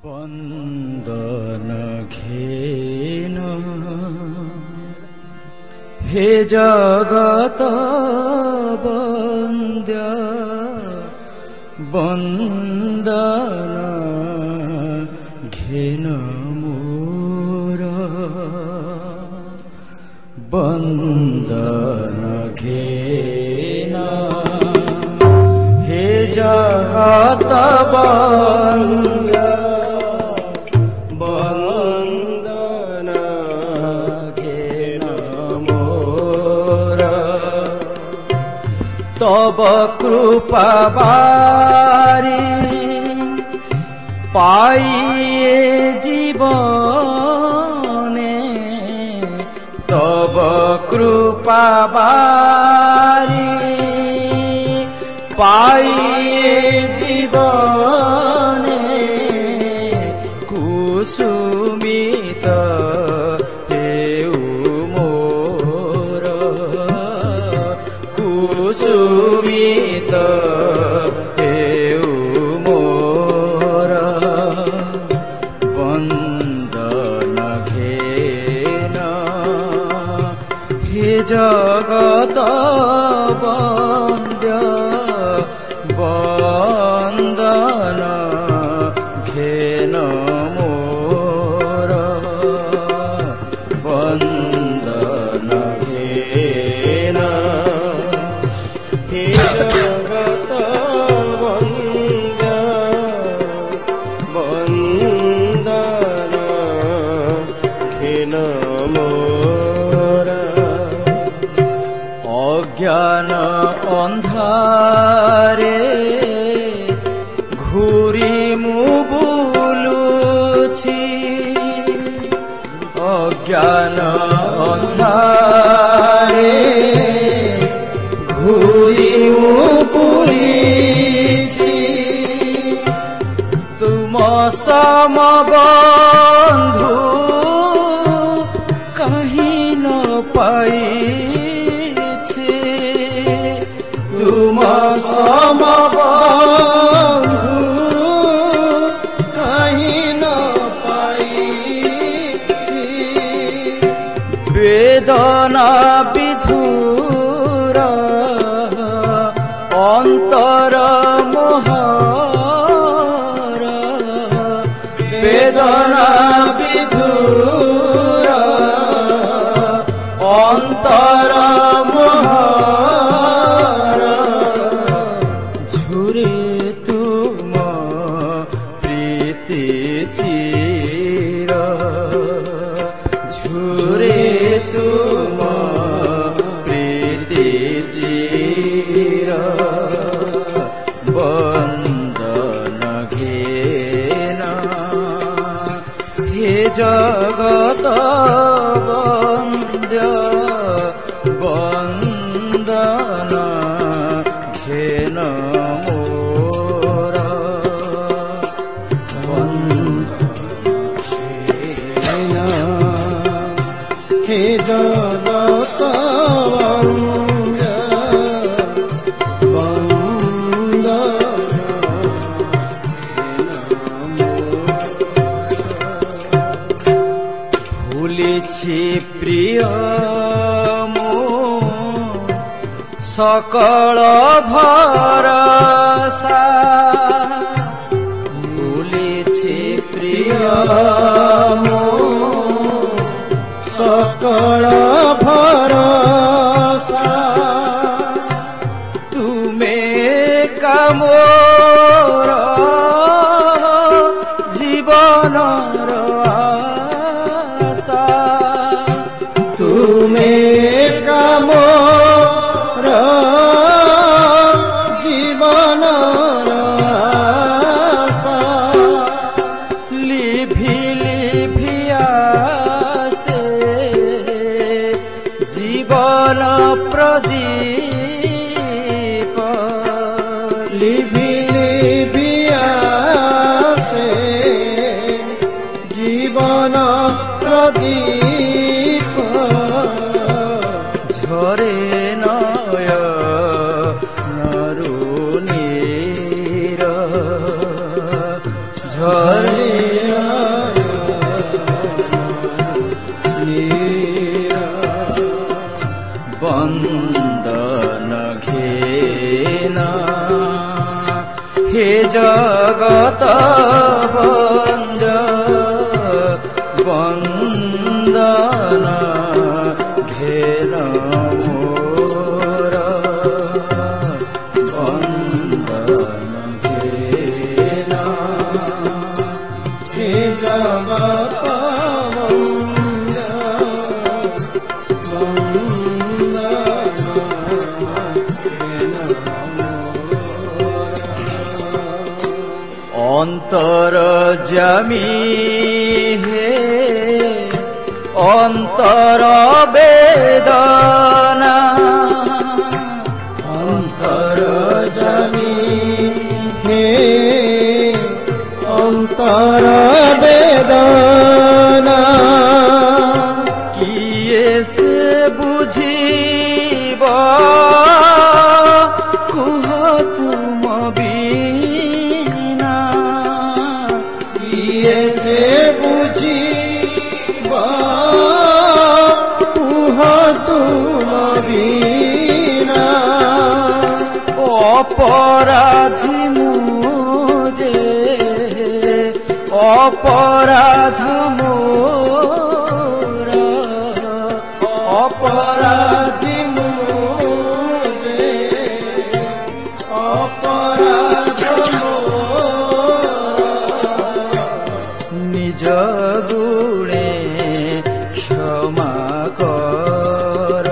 বন্দন ঘেন হে জগত বন্দ্য বন্দন ঘেন মোর বন্দন ঘেন হে জগত বন্দ্য বন্দন ঘেন মোর তব কৃপা বারি পাইয়ে জীবনে তব কৃপা বারি পাইয়ে জীবনে কুসুমিত হেউ মোর কুসুমিত হেউ মোর বন্দন ঘেন হে জগত বন্দ্য বন্দন ঘেন মোর বন্দন ঘেন হে জগত বন্দ্য বন্দন ঘেন মোর অজ্ঞান অন্ধারে ঘুরি মু বুলুছি অজ্ঞান অন্ধারে ঘুরি মু বুলিছি তুম সমবন্ধু কাহি ন পাইছে তুম সমবন্ধু কাহি ন পাইছি বেদনা বিধুর অন্তর মোহর বেদনা বিধুর অন্তর মোহর ঝুরে তুম প্রীতি চির ঝুরে তুম প্রীতি চির বন্দন ঘেন হে জগত বন্দ্য বন্দন ঘেন মোর হে জগত বন্দ্য ভুলিছি প্রিয় মো সকল ভরসা ভুলিছি প্রিয় মো সকল ভরসা তুমে কামোর জীবনর আশা তুমে কামোর জীবনর আশা লিভি লিভি আসে জীবন প্রদীপ লিভি লিভি আসে জীবন প্রদীপ ঝরে নয় নরুণীর ঝরে বন্দন ঘেন হে জগত বন্দ বন্দন ঘেন মোর বন্দন ঘেন হে জগত অন্তর জামি হে অন্তর বেদনা অন্তর জামি হে অন্তর বেদনা কিয়ে সে বুঝিব কুহ তুম বিনা কিয়ে সে বুঝিব কুহ তুম বিনা অপরাধী মুজে অপরাধ মোর অপরাধী মুজে অপরাধ নিজ গুণে ক্ষমা কর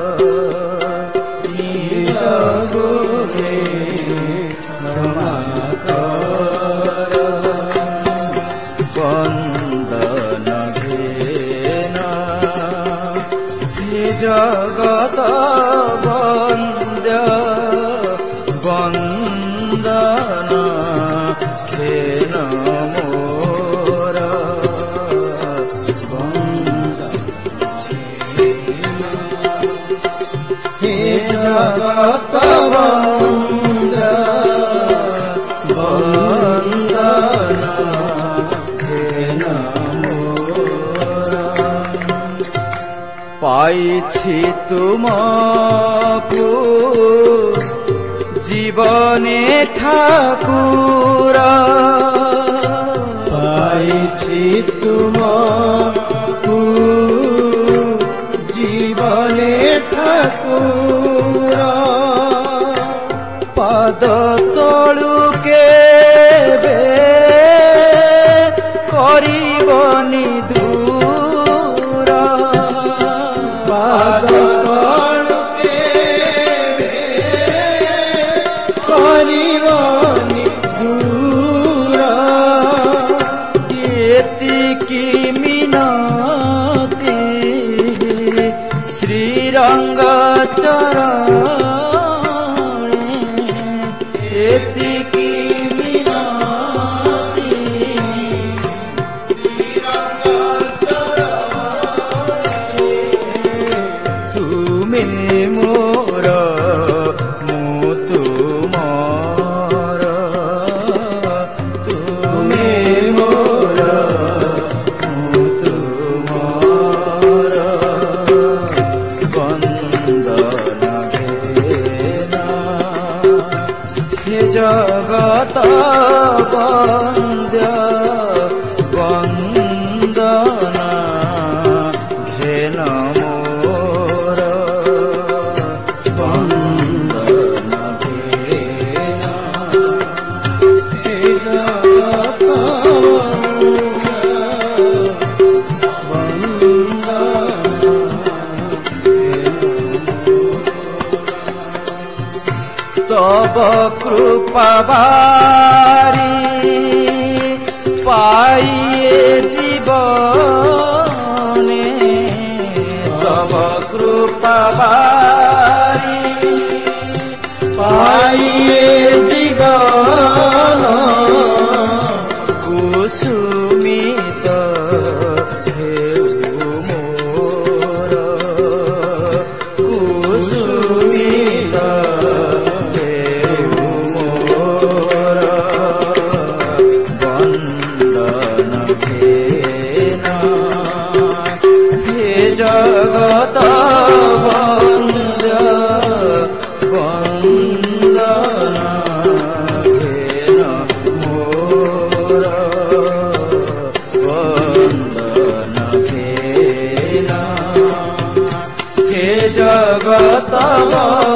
নিজ গুণে ক্ষমা কর বন্দন ঘেন হে জগত বন্দ বন্দন ঘেন মোর হে জগত বন্দ বন্দন ঘেন মোর পাইছি তুমকু জীবনে ঠাকুর পাইছি তুমকু জীবনে ঠাকুর পাদ তলু কেবে করিবনি দূর পাদ তলু কেবে করিবনি দূর এতিকি মিনতি শ্রীরঙ্গ চরণে এতিকি মিনতি শ্রীরঙ্গ চরণে তুমি মোর মু তুমর তুমি মোর মু তুমর বন্দন ঘেন হে জগত বন্দ বন্দন ঘেন মোর বন্দন ঘেন হে জগত তব কৃপাবারি পাইয়ে জীবনে তব কৃপাবারি পাইয়ে জীবন কুসুমিত হেউ মোর কুসুমিত হেউ মোর বন্দন ଜଗତ